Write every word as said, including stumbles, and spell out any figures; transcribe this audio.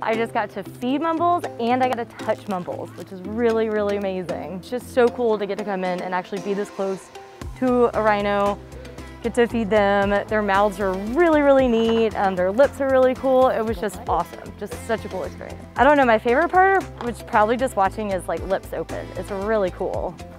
I just got to feed Mumbles and I got to touch Mumbles, which is really, really amazing. It's just so cool to get to come in and actually be this close to a rhino, get to feed them. Their mouths are really, really neat. Um, their lips are really cool. It was just awesome. Just such a cool experience. I don't know, my favorite part, which probably just watching, is like lips open. It's really cool.